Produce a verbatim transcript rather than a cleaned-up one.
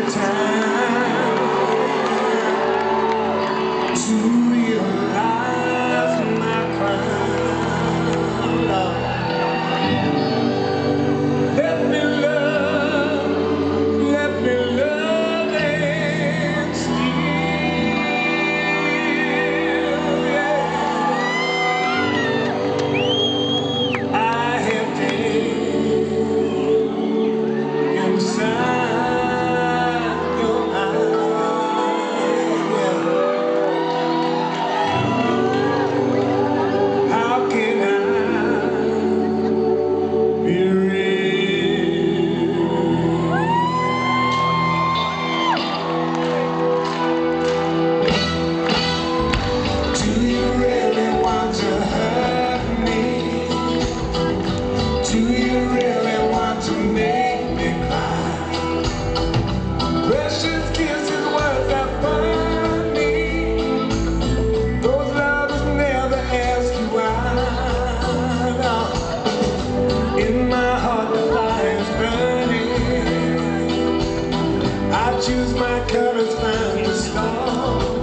time to realize my crime, Lord. Let me love, let me love and steal, yeah. I have pain inside your eyes, yeah. How can I be real? Do you really want to hurt me? Do you really want to make me cry? Precious kisses, words that burn me. Those lovers never ask you why. No. In my heart the fire is burning. I choose my colors, find the stars.